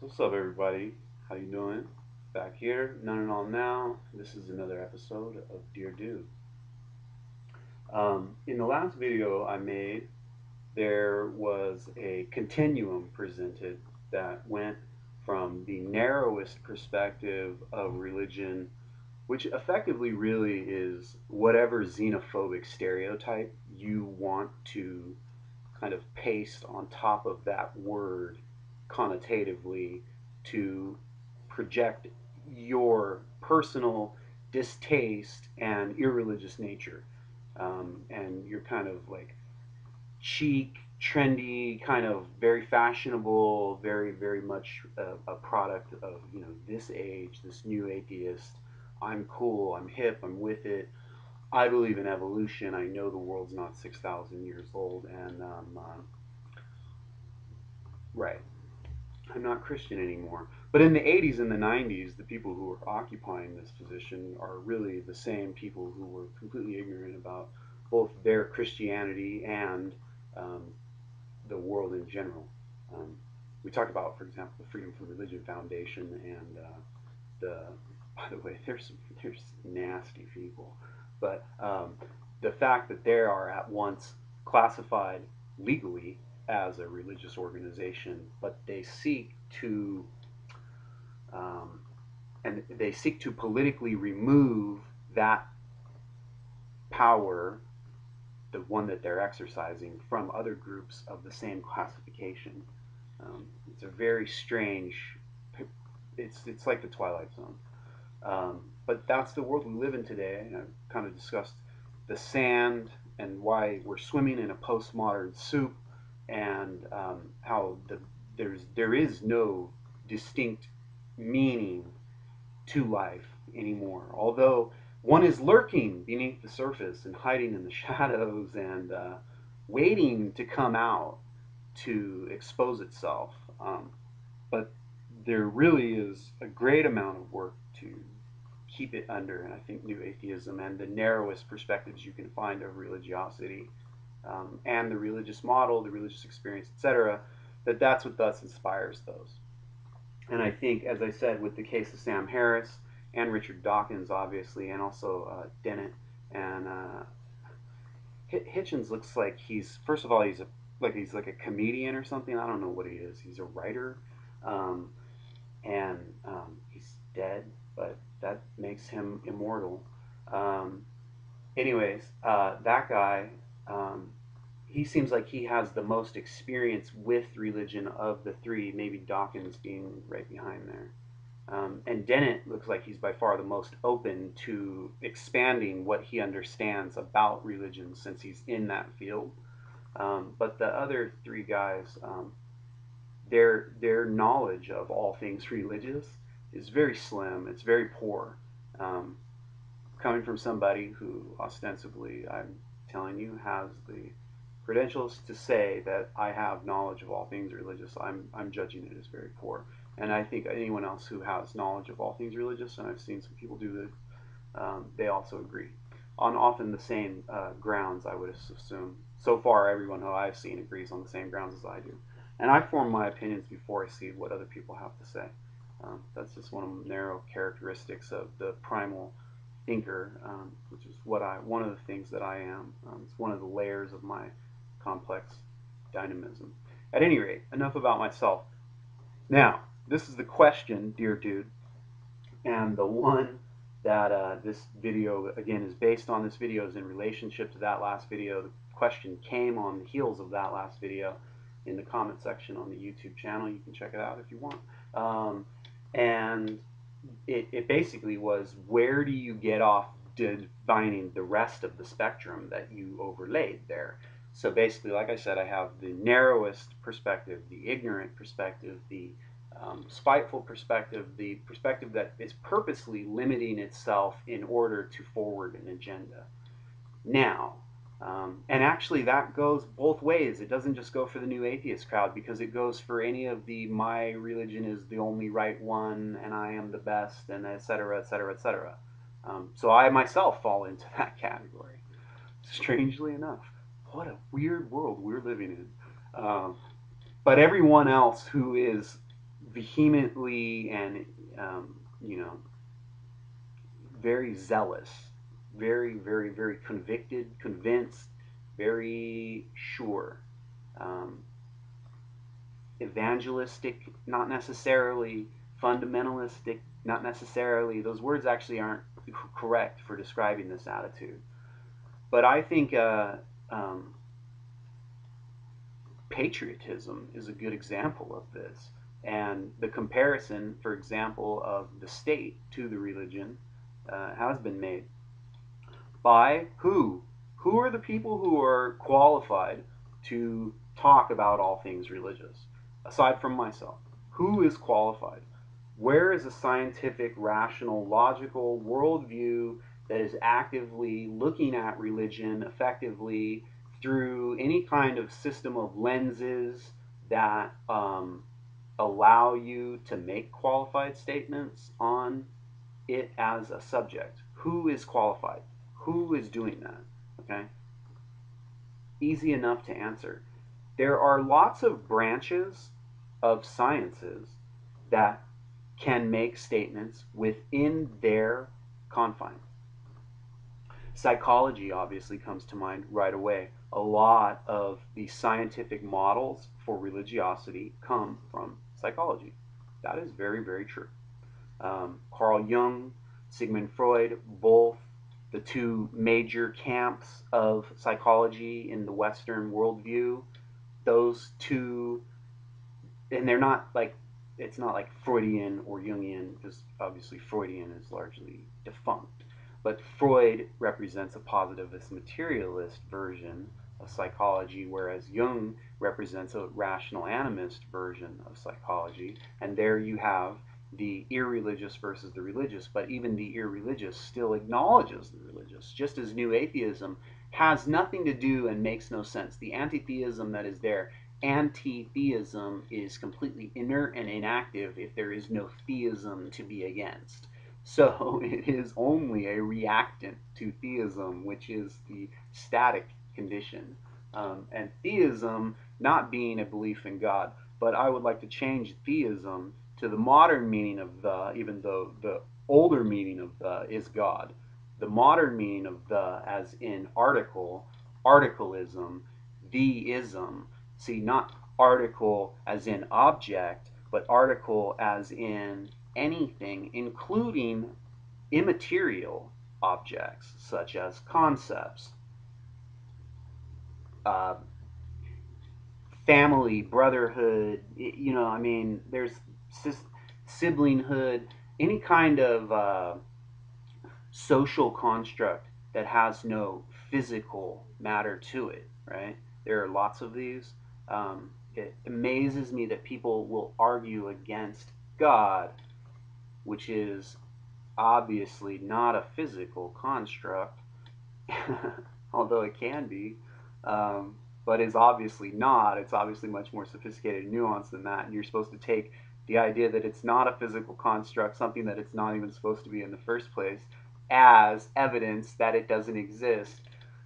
What's up, everybody? How you doing? Back here, none and all now. This is another episode of Dear Dude. In the last video I made, there was a continuum presented that went from the narrowest perspective of religion, which effectively really is whatever xenophobic stereotype you want to kind of paste on top of that word connotatively to project your personal distaste and irreligious nature. And you're kind of like chic, trendy, kind of very fashionable, very much a product of this age, this new atheist. I'm cool. I'm hip. I'm with it. I believe in evolution. I know the world's not 6,000 years old, and right. I'm not Christian anymore. But in the 80s and the 90s, the people who were occupying this position are really the same people who were completely ignorant about both their Christianity and um, the world in general. Um, we talked about, for example, the Freedom from Religion Foundation and the. By the way, there's nasty people, but the fact that they are at once classified legally as a religious organization, but um, they seek to politically remove that power, the one that they're exercising, from other groups of the same classification. It's a very strange. It's like the Twilight Zone. But that's the world we live in today. And I've kind of discussed the sand and why we're swimming in a postmodern soup, and how there is no distinct meaning to life anymore. Although one is lurking beneath the surface and hiding in the shadows and waiting to come out to expose itself. But there really is a great amount of work to keep it under, and I think new atheism and the narrowest perspectives you can find of religiosity, and the religious model, the religious experience, etc., that's what thus inspires those. And I think, as I said, with the case of Sam Harris and Richard Dawkins, obviously, and also Dennett and Hitchens looks like he's, first of all, he's like a comedian or something. I don't know what he is. He's a writer, um, and he's dead, but that makes him immortal. Um, anyways, that guy, he seems like he has the most experience with religion of the three, maybe Dawkins being right behind there. And Dennett looks like he's by far the most open to expanding what he understands about religion since he's in that field. But the other three guys, their knowledge of all things religious is very slim. It's very poor. Um, Coming from somebody who ostensibly, I'm telling you, has the credentials to say that I have knowledge of all things religious, I'm judging it as very poor. And I think anyone else who has knowledge of all things religious, and I've seen some people do this, they also agree on often the same grounds, I would assume. So far, everyone who I've seen agrees on the same grounds as I do. And I form my opinions before I see what other people have to say. That's just one of the narrow characteristics of the primal thinker, which is one of the things that I am. It's one of the layers of my complex dynamism. At any rate, enough about myself. Now, this is the question, dear dude, and the one that this video, again, is based on. This video is in relationship to that last video. The question came on the heels of that last video in the comment section on the YouTube channel. You can check it out if you want. And it basically was, where do you get off defining the rest of the spectrum that you overlaid there? So basically, like I said, I have the narrowest perspective, the ignorant perspective, the spiteful perspective, the perspective that is purposely limiting itself in order to forward an agenda. Now, and actually that goes both ways. It doesn't just go for the new atheist crowd, because it goes for any of the my religion is the only right one and I am the best, and etc., etc., etc. So I myself fall into that category, strangely enough. What a weird world we're living in. But everyone else who is vehemently and you know, very zealous, very convicted, convinced, very sure, um, evangelistic, not necessarily, fundamentalistic, not necessarily. Those words actually aren't correct for describing this attitude. But I think um, patriotism is a good example of this. And the comparison, for example, of the state to the religion has been made by who? Who are the people who are qualified to talk about all things religious? Aside from myself, who is qualified? Where is a scientific, rational, logical worldview that is actively looking at religion effectively through any kind of system of lenses that allow you to make qualified statements on it as a subject? Who is qualified? Who is doing that? Okay? Easy enough to answer. There are lots of branches of sciences that can make statements within their confines. Psychology obviously comes to mind right away. A lot of the scientific models for religiosity come from psychology. That is very true. Carl Jung, Sigmund Freud, both the two major camps of psychology in the Western worldview, those two, and they're not like, it's not like Freudian or Jungian, because obviously Freudian is largely defunct. But Freud represents a positivist materialist version of psychology, whereas Jung represents a rational animist version of psychology. And there you have the irreligious versus the religious, but even the irreligious still acknowledges the religious, just as new atheism has nothing to do and makes no sense. The anti-theism that is there, anti-theism is completely inert and inactive if there is no theism to be against. So it is only a reactant to theism, which is the static condition. And theism not being a belief in God, but I would like to change theism to the modern meaning of the, even though the older meaning of the is God. The modern meaning of the, as in article, articleism, theism. See, not article as in object, but article as in anything, including immaterial objects such as concepts, uh, family, brotherhood, you know, I mean, there's siblinghood, any kind of social construct that has no physical matter to it, right? There are lots of these. It amazes me that people will argue against God, which is obviously not a physical construct, although it can be, but is obviously not. It's obviously much more sophisticated and nuanced than that. And you're supposed to take the idea that it's not a physical construct, something that it's not even supposed to be in the first place, as evidence that it doesn't exist.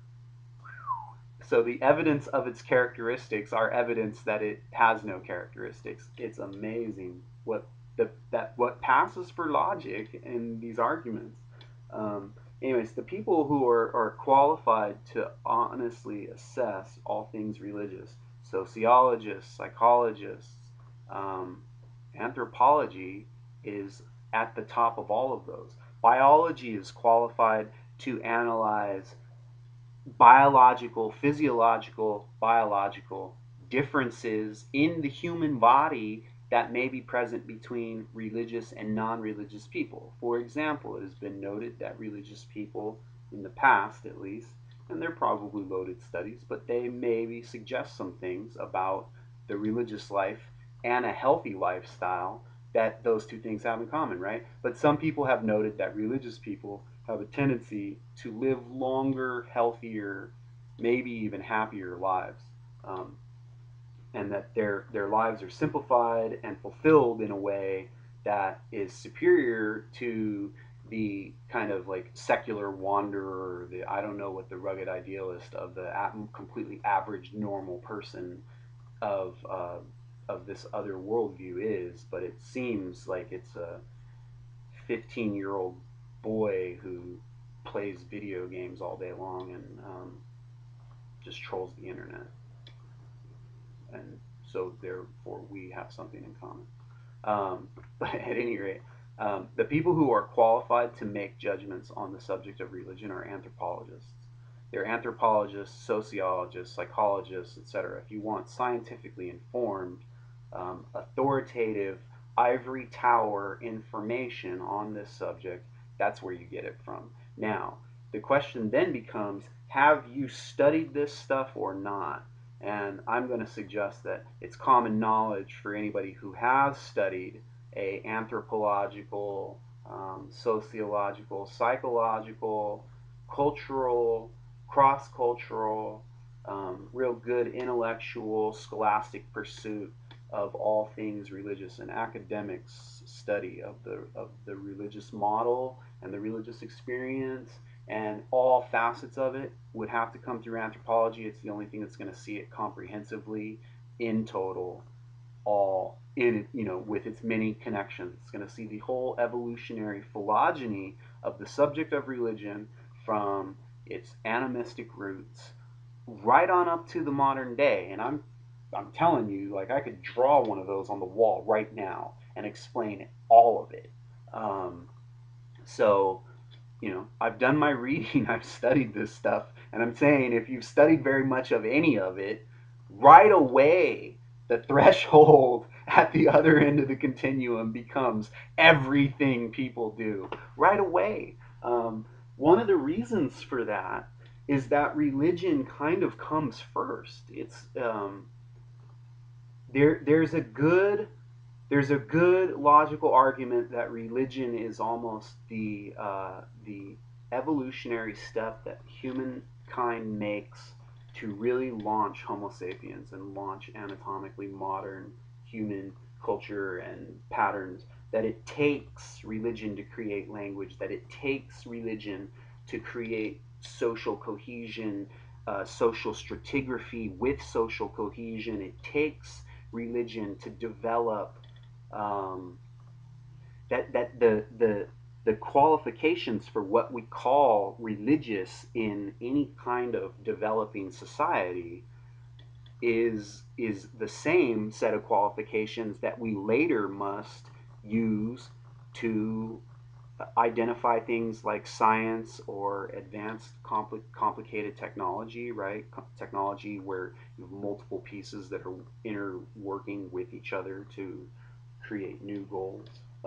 So the evidence of its characteristics are evidence that it has no characteristics. It's amazing what passes for logic in these arguments. Anyways, the people who are qualified to honestly assess all things religious, sociologists, psychologists, anthropology is at the top of all of those. Biology is qualified to analyze biological, physiological, biological differences in the human body that may be present between religious and non-religious people. For example, it has been noted that religious people, in the past at least, and they're probably loaded studies, but they maybe suggest some things about the religious life and a healthy lifestyle that those two things have in common, right? But some people have noted that religious people have a tendency to live longer, healthier, maybe even happier lives. And that their lives are simplified and fulfilled in a way that is superior to the kind of like secular wanderer, the, I don't know what, the rugged idealist of the completely average normal person of of this other worldview is, but it seems like it's a 15-year-old boy who plays video games all day long and just trolls the internet. And so therefore we have something in common. But at any rate, the people who are qualified to make judgments on the subject of religion are anthropologists. They're anthropologists, sociologists, psychologists, etc. If you want scientifically informed, authoritative, ivory tower information on this subject, that's where you get it from. Now, the question then becomes, have you studied this stuff or not? And I'm going to suggest that it's common knowledge for anybody who has studied a anthropological, sociological, psychological, cultural, cross-cultural, real good intellectual, scholastic pursuit of all things religious and academics study of the religious model and the religious experience and all facets of it would have to come through anthropology. It's the only thing that's going to see it comprehensively, in total, all in, with its many connections. It's going to see the whole evolutionary phylogeny of the subject of religion from its animistic roots right on up to the modern day. And I'm telling you, like, I could draw one of those on the wall right now and explain all of it. So, I've done my reading, I've studied this stuff, and I'm saying if you've studied very much of any of it, right away the threshold at the other end of the continuum becomes everything people do. Right away. One of the reasons for that is that religion kind of comes first. It's there's a good logical argument that religion is almost the evolutionary step that humankind makes to really launch Homo sapiens and launch anatomically modern human culture and patterns. That it takes religion to create language, that it takes religion to create social cohesion, social stratigraphy with social cohesion. It takes religion to develop the qualifications for what we call religious in any kind of developing society is the same set of qualifications that we later must use to identify things like science or advanced complicated technology, right? Technology where you have multiple pieces that are interworking with each other to create new goals.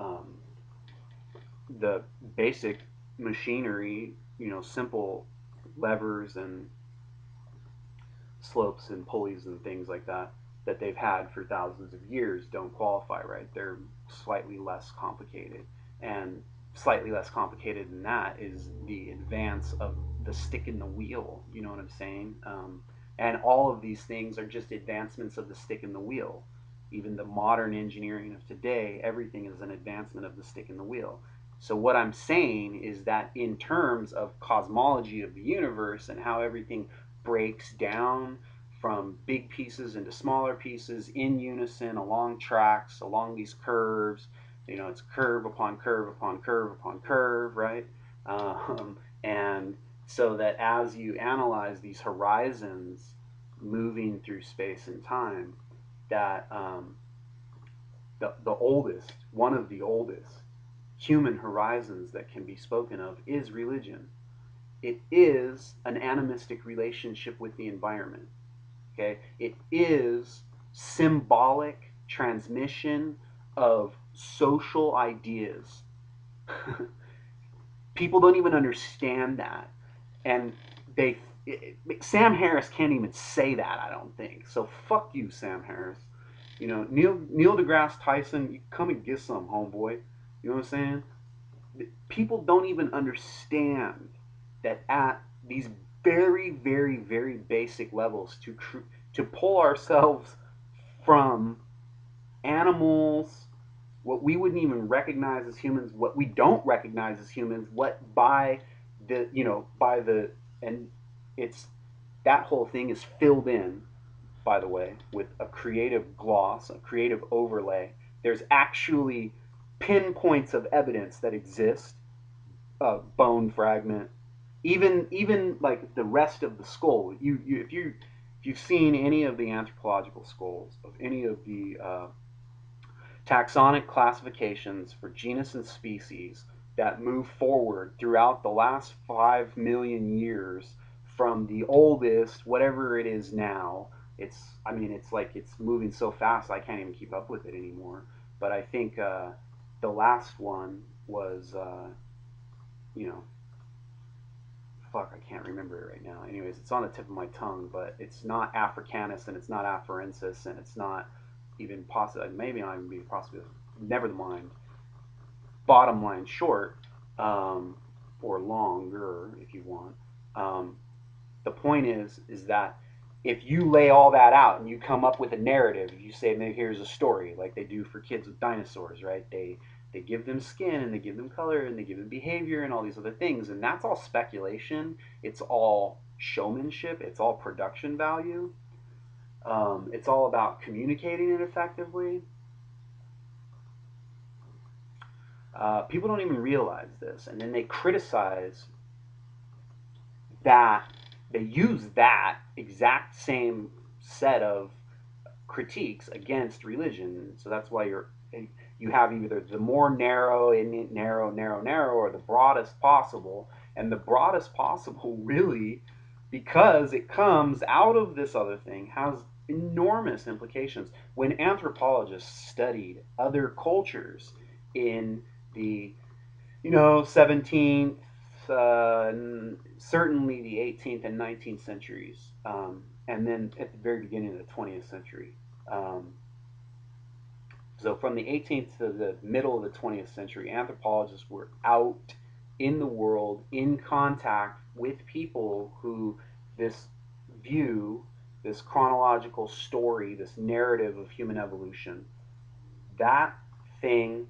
The basic machinery, simple levers and slopes and pulleys and things like that they've had for thousands of years don't qualify, right? They're slightly less complicated. And slightly less complicated than that is the advance of the stick in the wheel, you know what I'm saying? And all of these things are just advancements of the stick in the wheel. Even the modern engineering of today, everything is an advancement of the stick in the wheel. So what I'm saying is that in terms of cosmology of the universe and how everything breaks down from big pieces into smaller pieces in unison along tracks, along these curves, it's curve upon curve upon curve upon curve, right? And so that as you analyze these horizons moving through space and time, that one of the oldest human horizons that can be spoken of is religion. It is an animistic relationship with the environment. Okay? It is symbolic transmission of social ideas. People don't even understand that, and Sam Harris can't even say that, I don't think. So fuck you, Sam Harris. Neil deGrasse Tyson, you come and get some, homeboy. You know what I'm saying? People don't even understand that at these very, very, very basic levels, to pull ourselves from animals, what we wouldn't even recognize as humans, what we don't recognize as humans, and it's that whole thing is filled in by the way, with a creative gloss, a creative overlay. There's actually pinpoints of evidence that exist, bone fragment, even like the rest of the skull. If you've seen any of the anthropological skulls of any of the taxonic classifications for genus and species that move forward throughout the last 5 million years from the oldest, whatever it is now. I mean, it's like it's moving so fast I can't even keep up with it anymore. But I think the last one was, you know, fuck, I can't remember it right now. Anyways, it's on the tip of my tongue, but it's not Africanus and it's not Afarensis and it's not even possible. Maybe not even be possible. Never mind. Bottom line short, or longer if you want. The point is that if you lay all that out and you come up with a narrative, you say, maybe here's a story, like they do for kids with dinosaurs, right? They give them skin and they give them color and they give them behavior and all these other things, and that's all speculation. It's all showmanship. It's all production value. It's all about communicating it effectively. People don't even realize this, and then they criticize that. They use that exact same set of critiques against religion. So that's why you have either the more narrow, or the broadest possible. And the broadest possible, really, because it comes out of this other thing, has enormous implications. When anthropologists studied other cultures in the 17th, certainly the 18th and 19th centuries, and then at the very beginning of the 20th century. So from the 18th to the middle of the 20th century, anthropologists were out in the world, in contact with people who this view, this chronological story, this narrative of human evolution, that thing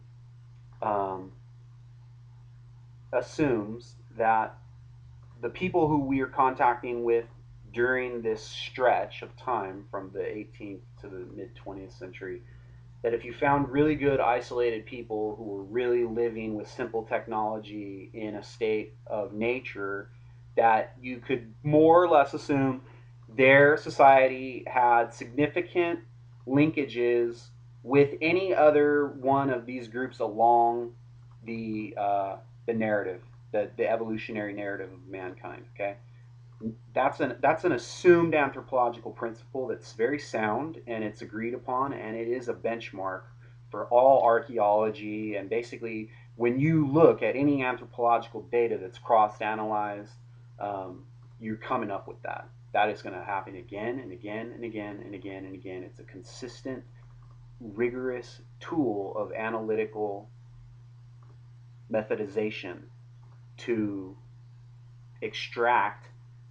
assumes that the people who we are contacting with during this stretch of time from the 18th to the mid 20th century, that if you found really good isolated people who were really living with simple technology in a state of nature, that you could more or less assume their society had significant linkages with any other one of these groups along the narrative, the evolutionary narrative of mankind. Okay, that's an assumed anthropological principle that's very sound, and it's agreed upon, and it is a benchmark for all archaeology. And basically, when you look at any anthropological data that's cross-analyzed, you're coming up with that. That is going to happen again and again and again and again and again. It's a consistent, rigorous tool of analytical methodization to extract,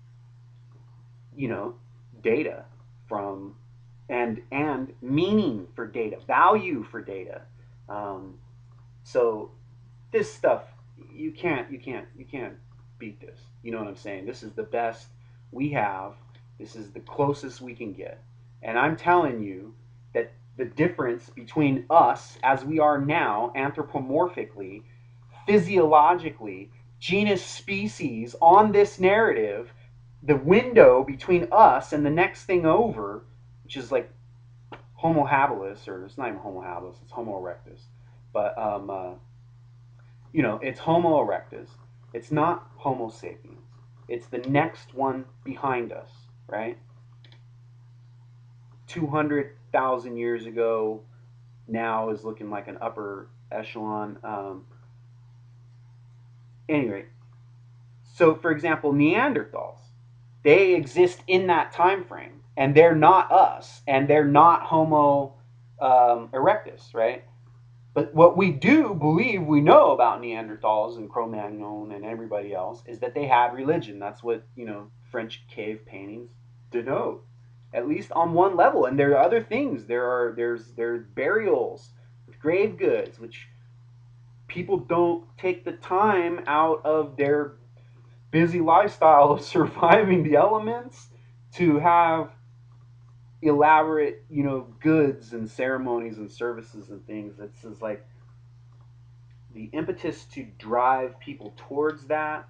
data from, and meaning for data, value for data. So this stuff, you can't beat this. You know what I'm saying? This is the best we have. This is the closest we can get. And I'm telling you that the difference between us as we are now, anthropomorphically, physiologically, genus, species, on this narrative, the window between us and the next thing over, which is like Homo habilis, or it's not even Homo habilis, it's Homo erectus. But, it's Homo erectus. It's not Homo sapiens. It's the next one behind us, right? 200,000 years ago, now is looking like an upper echelon. Anyway, so for example, Neanderthals, they exist in that time frame, and they're not us, and they're not Homo erectus, right? But what we do believe we know about Neanderthals and Cro-Magnon and everybody else is that they had religion. That's what, French cave paintings denote, at least on one level. And there are other things. There's burials with grave goods, which people don't take the time out of their busy lifestyle of surviving the elements to have elaborate, goods and ceremonies and services and things. It's like the impetus to drive people towards that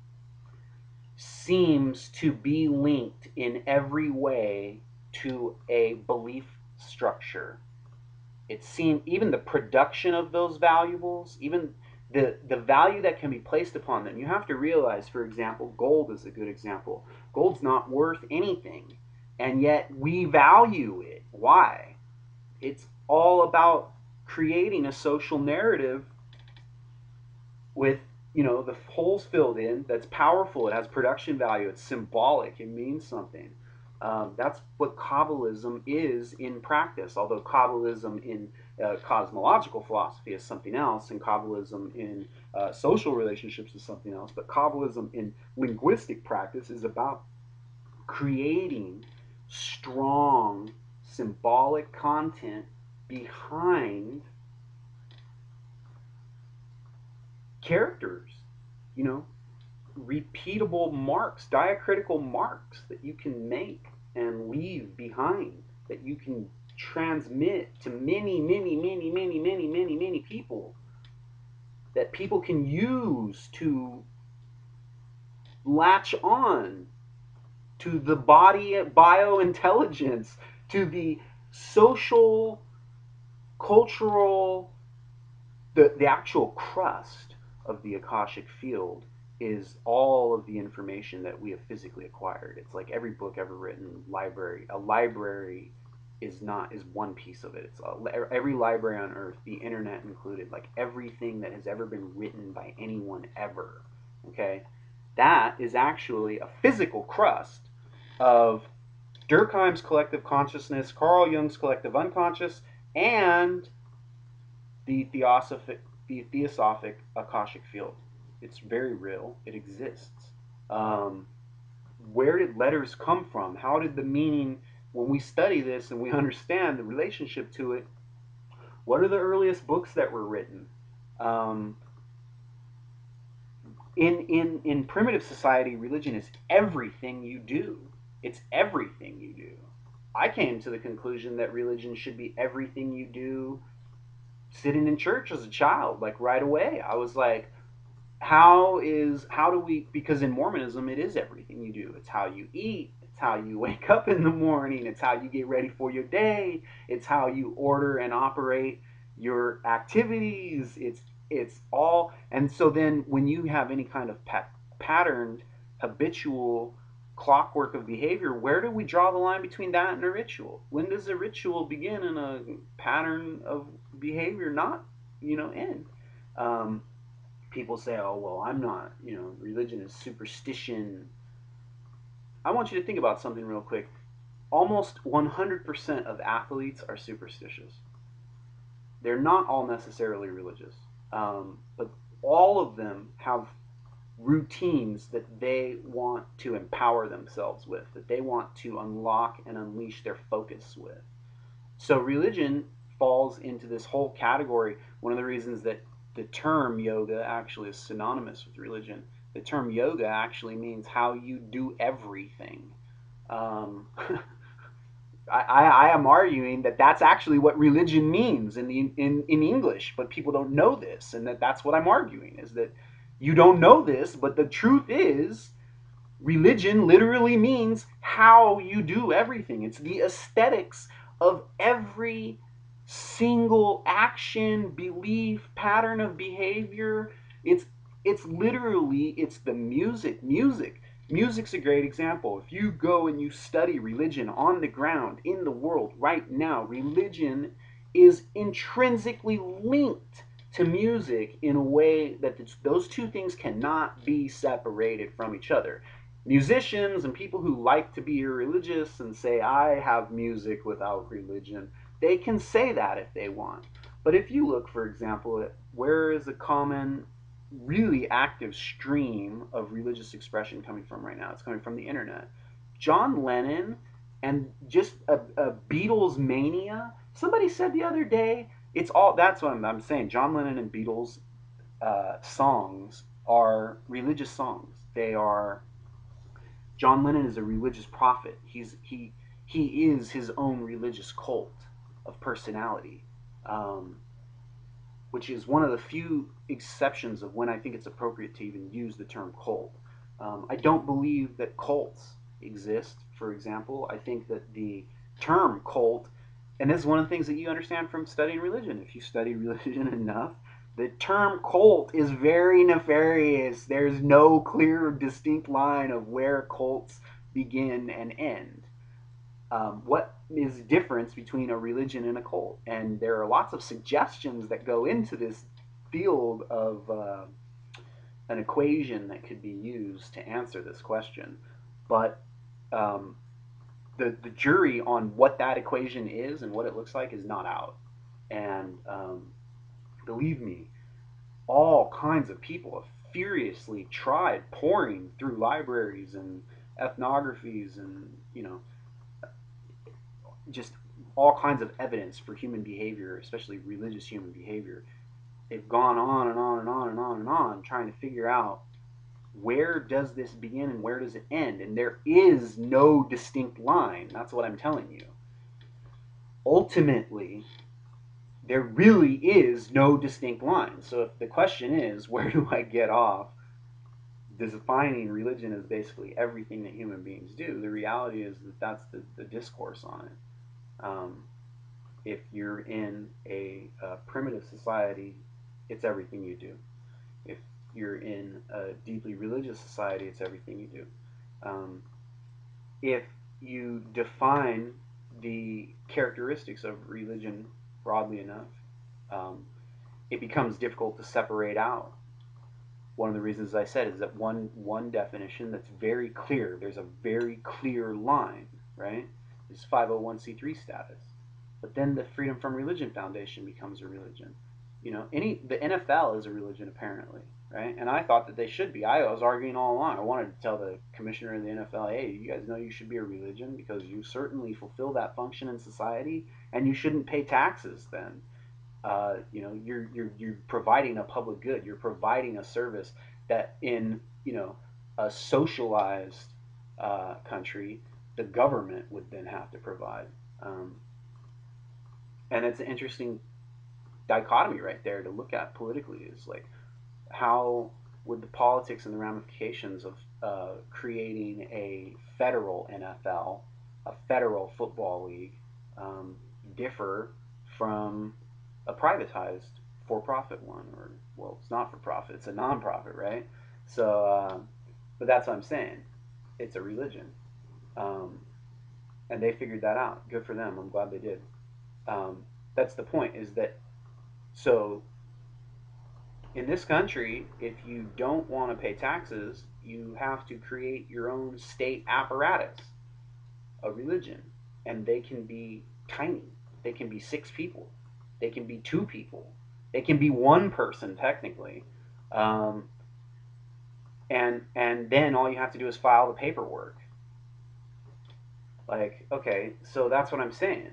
seems to be linked in every way to a belief structure. It seems even the production of those valuables, even the value that can be placed upon them. You have to realize, for example, gold is a good example. Gold's not worth anything, and yet we value it. Why? It's all about creating a social narrative with the holes filled in, that's powerful. It has production value. It's symbolic. It means something. That's what Kabbalism is in practice. Although Kabbalism in cosmological philosophy is something else, and Kabbalism in social relationships is something else. But Kabbalism in linguistic practice is about creating strong symbolic content behind characters, repeatable marks, diacritical marks that you can make and leave behind, that you can transmit to many, many, many, many, many, many, many people, that people can use to latch on to the body biointelligence, to the social, cultural, the actual crust of the Akashic field is all of the information that we have physically acquired. It's like every book ever written, library. A library is one piece of it. It's every library on earth, the internet included, like everything that has ever been written by anyone ever. Okay, that is actually a physical crust of Durkheim's collective consciousness, Carl Jung's collective unconscious, and the theosophic Akashic field. It's very real. It exists. Where did letters come from? How did the meaning, when we study this and we understand the relationship to it, what are the earliest books that were written? In primitive society, religion is everything you do. It's everything you do. I came to the conclusion that religion should be everything you do sitting in church as a child, like right away. I was like, how do we, because in Mormonism it is everything you do. It's how you eat, it's how you wake up in the morning, it's how you get ready for your day, it's how you order and operate your activities. It's all. And so then when you have any kind of patterned, habitual clockwork of behavior, where do we draw the line between that and a ritual? When does a ritual begin and a pattern of behavior not end? People say, oh well, I'm not, religion is superstition. I want you to think about something real quick. Almost 100% of athletes are superstitious. They're not all necessarily religious, but all of them have routines that they want to empower themselves with, that they want to unlock and unleash their focus with. So religion falls into this whole category. One of the reasons that the term yoga actually is synonymous with religion. The term yoga actually means how you do everything. I am arguing that that's actually what religion means in English, but people don't know this, and that's what I'm arguing, is that you don't know this, but the truth is religion literally means how you do everything. It's the aesthetics of every single action, belief, pattern of behavior. It's literally, it's the music. Music's a great example. If you go and you study religion on the ground in the world right now, religion is intrinsically linked to music in a way that those two things cannot be separated from each other. Musicians and people who like to be irreligious and say, I have music without religion, they can say that if they want. But if you look, for example, at where is a common, really active stream of religious expression coming from right now, it's coming from the internet. John Lennon and just a Beatles mania. Somebody said the other day, it's all, that's what I'm saying. John Lennon and Beatles songs are religious songs. They are, John Lennon is a religious prophet. He he is his own religious cult of personality, which is one of the few exceptions of when I think it's appropriate to even use the term cult. I don't believe that cults exist, for example. I think that the term cult, and this is one of the things that you understand from studying religion. If you study religion enough, the term cult is very nefarious. There's no clear, distinct line of where cults begin and end. What is the difference between a religion and a cult? And there are lots of suggestions that go into this field of an equation that could be used to answer this question. But the jury on what that equation is and what it looks like is not out. And believe me, all kinds of people have furiously tried pouring through libraries and ethnographies and, just all kinds of evidence for human behavior, especially religious human behavior. They've gone on and on and on and on and on trying to figure out where does this begin and where does it end, and there is no distinct line. That's what I'm telling you. Ultimately, there really is no distinct line. So if the question is, where do I get off defining religion as basically everything that human beings do, the reality is that that's the discourse on it. If you're in a primitive society, it's everything you do. If you're in a deeply religious society, it's everything you do. If you define the characteristics of religion broadly enough, it becomes difficult to separate out. One of the reasons I said is that one definition that's very clear, there's a very clear line, right, is 501c3 status. But then the Freedom from Religion Foundation becomes a religion. The NFL is a religion apparently, right? And I thought that they should be. I was arguing all along. I wanted to tell the commissioner of the NFL, hey, you guys know you should be a religion because you certainly fulfill that function in society, and you shouldn't pay taxes then. You're providing a public good. You're providing a service that in a socialized country, the government would then have to provide. And it's an interesting dichotomy right there to look at politically, is like, how would the politics and the ramifications of creating a federal NFL, a federal football league, differ from a privatized for-profit one? Or, well, it's not for profit, it's a non-profit, right? So but that's what I'm saying, it's a religion. And they figured that out. Good for them. I'm glad they did. That's the point, is that, so in this country, if you don't want to pay taxes, you have to create your own state apparatus, a religion. And they can be tiny. They can be 6 people. They can be 2 people. They can be 1 person, technically. And then all you have to do is file the paperwork. Like, okay, so that's what I'm saying.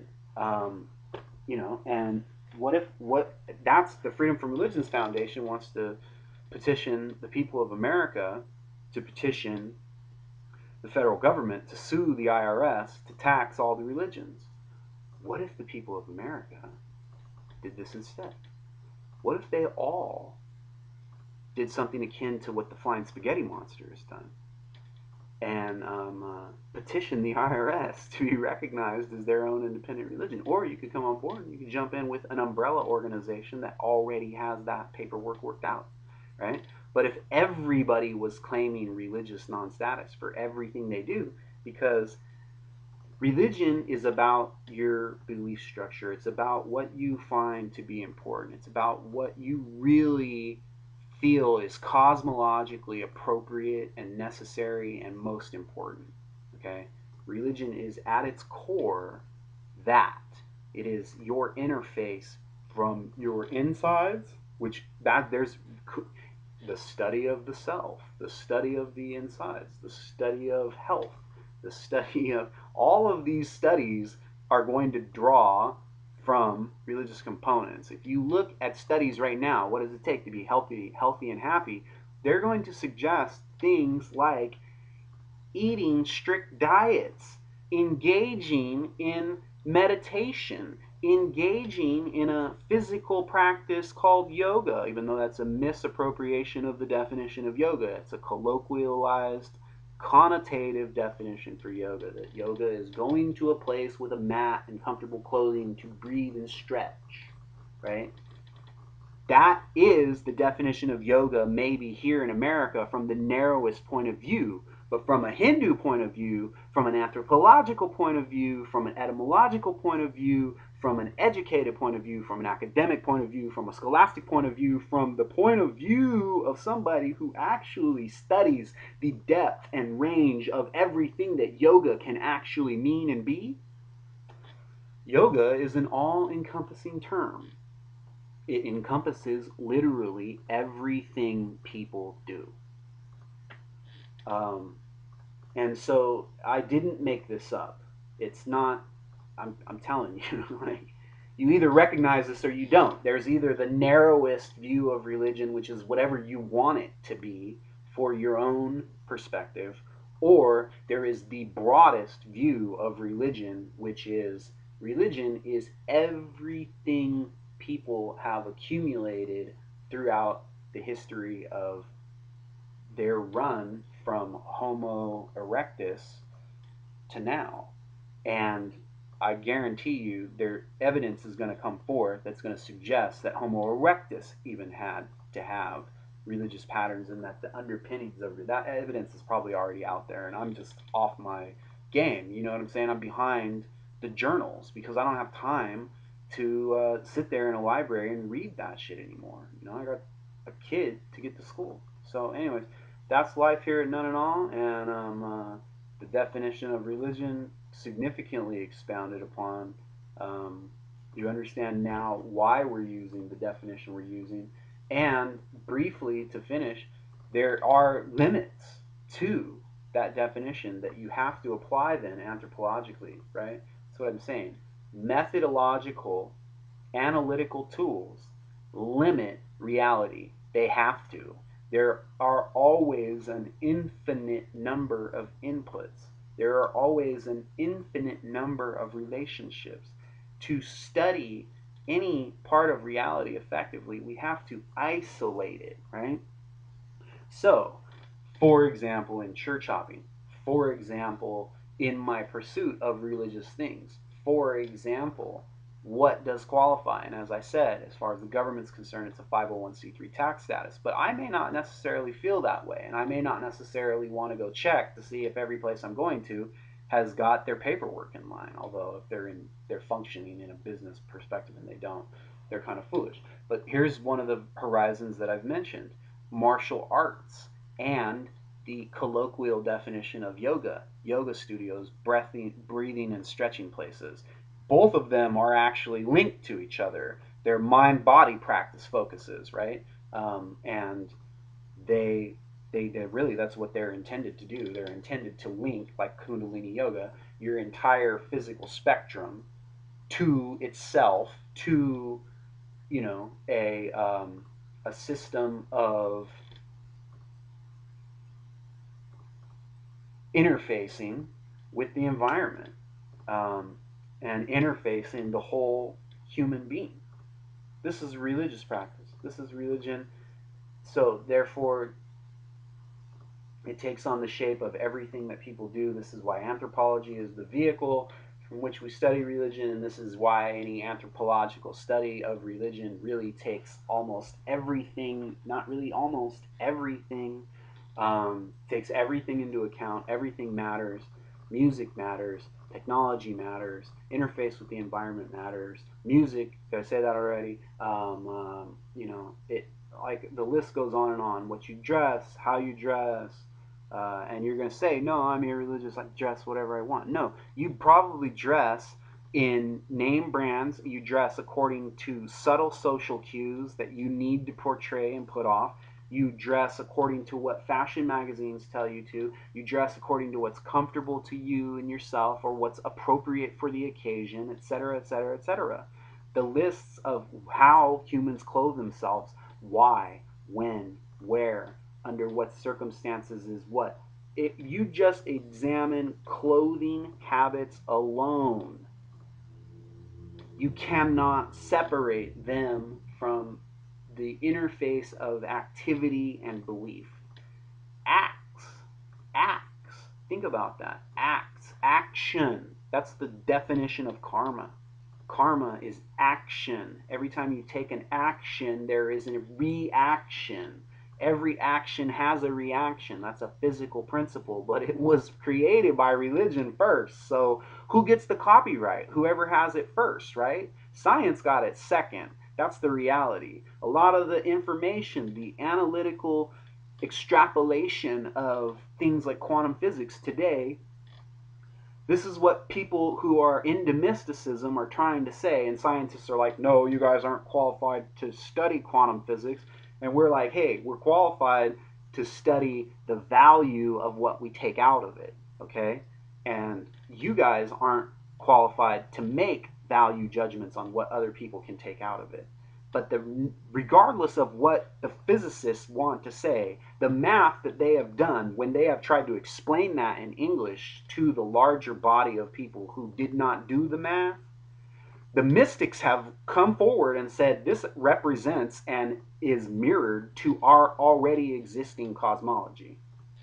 And that's the Freedom from Religions Foundation wants to petition the people of America to petition the federal government to sue the IRS to tax all the religions. What if the people of America did this instead? What if they all did something akin to what the Flying Spaghetti Monster has done, and petition the IRS to be recognized as their own independent religion? Or you could come on board and you could jump in with an umbrella organization that already has that paperwork worked out, right? But if everybody was claiming religious non-status for everything they do, because religion is about your belief structure, it's about what you find to be important, it's about what you really feel is cosmologically appropriate and necessary and most important. Okay? Religion is at its core that. It is your interface from your insides, which there's the study of the self, the study of the insides, the study of health, the study of all of these studies are going to draw from religious components. If you look at studies right now, what does it take to be healthy and happy? They're going to suggest things like eating strict diets, engaging in meditation, engaging in a physical practice called yoga, even though that's a misappropriation of the definition of yoga. It's a colloquialized, connotative definition for yoga, that yoga is going to a place with a mat and comfortable clothing to breathe and stretch, right? That is the definition of yoga, maybe here in America, from the narrowest point of view. But from a Hindu point of view, from an anthropological point of view, from an etymological point of view, from an educated point of view, from an academic point of view, from a scholastic point of view, from the point of view of somebody who actually studies the depth and range of everything that yoga can actually mean and be, yoga is an all-encompassing term. It encompasses literally everything people do. And so I didn't make this up. It's not, I'm telling you, like, you either recognize this or you don't. There's either the narrowest view of religion, which is whatever you want it to be for your own perspective, or there is the broadest view of religion, which is religion is everything people have accumulated throughout the history of their run from Homo erectus to now. And I guarantee you their evidence is going to come forth that's going to suggest that Homo erectus even had to have religious patterns, and that the underpinnings of that evidence is probably already out there, and I'm just off my game. You know what I'm saying? I'm behind the journals because I don't have time to sit there in a library and read that shit anymore. You know, I got a kid to get to school. So anyways, that's life here at None and All, and the definition of religion significantly expounded upon. You understand now why we're using the definition we're using, and briefly to finish, there are limits to that definition that you have to apply then anthropologically, right? That's what I'm saying. Methodological, analytical tools limit reality. They have to. There are always an infinite number of inputs. There are always an infinite number of relationships. To study any part of reality effectively, we have to isolate it, right? So, for example, in church hopping, for example, in my pursuit of religious things, for example, what does qualify? And as I said, as far as the government's concerned, it's a 501c3 tax status. But I may not necessarily feel that way, and I may not necessarily want to go check to see if every place I'm going to has got their paperwork in line. Although if they're functioning in a business perspective and they don't, they're kind of foolish. But here's one of the horizons that I've mentioned: martial arts and the colloquial definition of yoga, yoga studios, breathing and stretching places. Both of them are actually linked to each other. They're mind-body practice focuses, right? And they really, that's what they're intended to do. They're intended to link, like Kundalini Yoga, your entire physical spectrum to itself, to, you know, a system of interfacing with the environment, and interfacing the whole human being. This is religious practice. This is religion. So therefore, it takes on the shape of everything that people do. This is why anthropology is the vehicle from which we study religion, and this is why any anthropological study of religion really takes almost everything, not really, almost everything, takes everything into account. Everything matters. Music matters. Technology matters. Interface with the environment matters. Music, did I say that already? You know, it, like, the list goes on and on. What you dress, how you dress, and you're going to say, no, I'm irreligious, I dress whatever I want. No, you probably dress in name brands. You dress according to subtle social cues that you need to portray and put off. You dress according to what fashion magazines tell you to. You dress according to what's comfortable to you and yourself, or what's appropriate for the occasion, etc., etc., etc. The lists of how humans clothe themselves, why, when, where, under what circumstances is what If you just examine clothing habits alone, you cannot separate them from the interface of activity and belief. Acts, acts, think about that. Acts, action. That's the definition of karma. Karma is action. Every time you take an action, there is a reaction. Every action has a reaction. That's a physical principle, but it was created by religion first. So who gets the copyright? Whoever has it first, right? Science got it second. That's the reality. A lot of the information, the analytical extrapolation of things like quantum physics today, this is what people who are into mysticism are trying to say, and scientists are like, no, you guys aren't qualified to study quantum physics. And we're like, hey, we're qualified to study the value of what we take out of it, okay? And you guys aren't qualified to make value judgments on what other people can take out of it. But regardless of what the physicists want to say, the math that they have done when they have tried to explain that in English to the larger body of people who did not do the math, the mystics have come forward and said this represents and is mirrored to our already existing cosmology.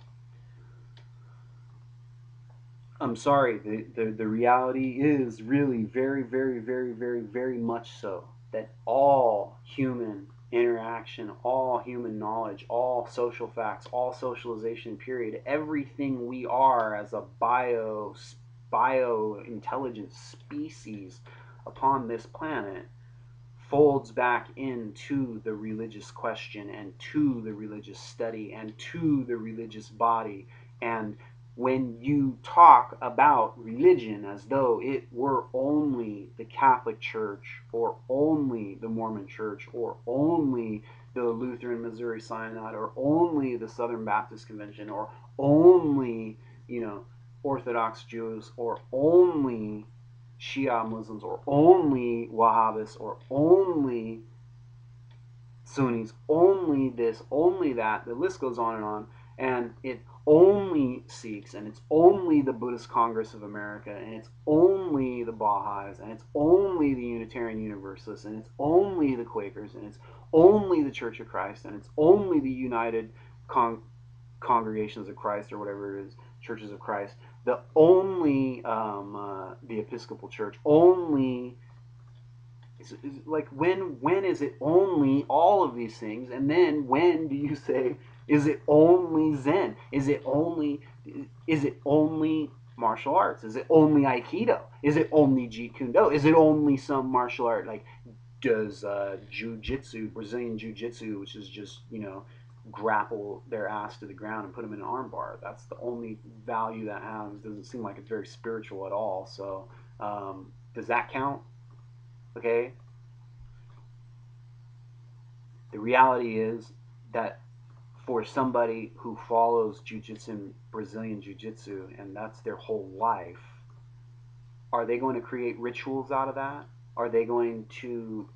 I'm sorry, the reality is really very, very, very, very, very much so that all human interaction, all human knowledge, all social facts, all socialization, period, everything we are as a bio-intelligent species upon this planet folds back into the religious question and to the religious study and to the religious body. And when you talk about religion as though it were only the Catholic Church or only the Mormon Church or only the Lutheran Missouri Synod or only the Southern Baptist Convention or only, Orthodox Jews or only Shia Muslims or only Wahhabis or only Sunnis, only this, only that, the list goes on, and it only Sikhs, and it's only the Buddhist Congress of America, and it's only the Baha'is, and it's only the Unitarian Universalists, and it's only the Quakers, and it's only the Church of Christ, and it's only the United Congregations of Christ, or whatever it is, Churches of Christ, the only the Episcopal Church, only. It's like when is it only all of these things, and then when do you say, is it only Zen? Is it only martial arts? Is it only Aikido? Is it only Jeet Kune Do? Is it only some martial art? Like, does Jiu-Jitsu, Brazilian Jiu-Jitsu, which is just, grapple their ass to the ground and put them in an arm bar. That's the only value that has. Doesn't seem like it's very spiritual at all. So does that count? Okay. The reality is that for somebody who follows Jiu-Jitsu and Brazilian Jiu-Jitsu and that's their whole life, are they going to create rituals out of that? Are they going to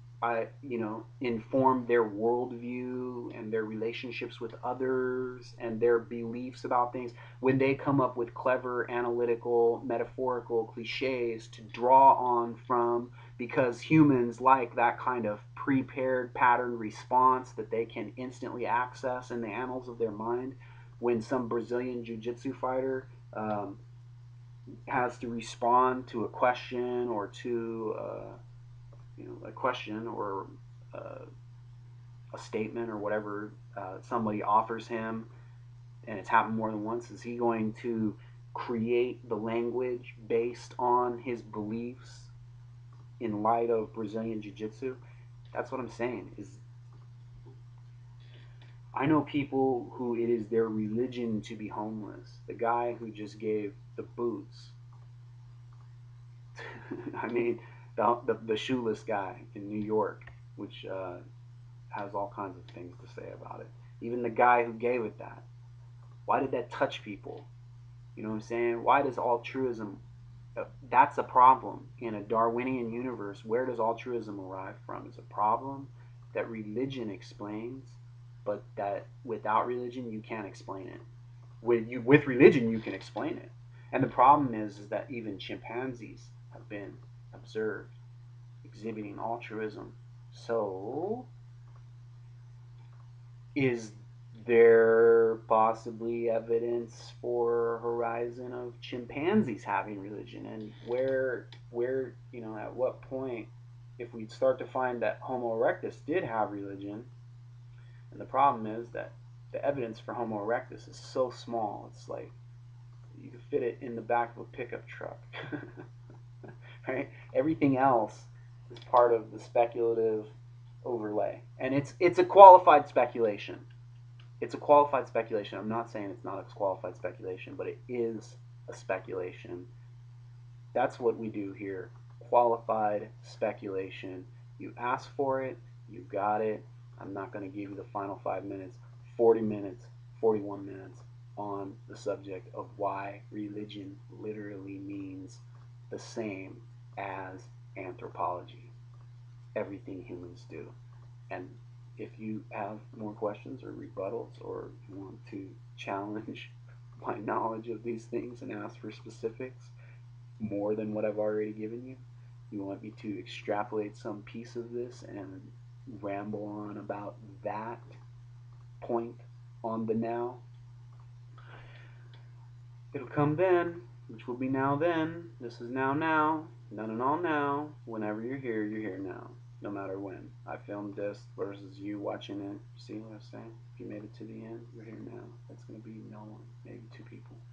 inform their worldview and their relationships with others and their beliefs about things when they come up with clever, analytical, metaphorical cliches to draw on from, because humans like that kind of prepared pattern response that they can instantly access in the annals of their mind when some Brazilian Jiu-Jitsu fighter has to respond to a question or to a question or a statement or whatever somebody offers him, and it's happened more than once. Is he going to create the language based on his beliefs in light of Brazilian Jiu-Jitsu? That's what I'm saying. Is I know people who it is their religion to be homeless. The guy who just gave the boots. I mean, the shoeless guy in New York, which has all kinds of things to say about it. Even the guy who gave it that. Why did that touch people? You know what I'm saying? Why does altruism... that's a problem. In a Darwinian universe, where does altruism arrive from? It's a problem that religion explains, but that without religion, you can't explain it. with religion, you can explain it. And the problem is that even chimpanzees have been observed exhibiting altruism. So, is there possibly evidence for a horizon of chimpanzees having religion? And at what point, if we start to find that Homo erectus did have religion, and the problem is that the evidence for Homo erectus is so small, it's like you can fit it in the back of a pickup truck. Right? Everything else is part of the speculative overlay. And it's a qualified speculation. It's a qualified speculation. I'm not saying it's not a qualified speculation, but it is a speculation. That's what we do here. Qualified speculation. You ask for it, you got it. I'm not going to give you the final 5 minutes, 40 minutes, 41 minutes on the subject of why religion literally means the same as anthropology. Everything humans do. And if you have more questions or rebuttals, or you want to challenge my knowledge of these things and ask for specifics more than what I've already given you, you want me to extrapolate some piece of this and ramble on about that point on the now, it'll come then, which will be now then. This is now, none and all now. Whenever you're here now, no matter when. I filmed this versus you watching it. See what I'm saying? If you made it to the end, you're here now. That's going to be no one, maybe 2 people.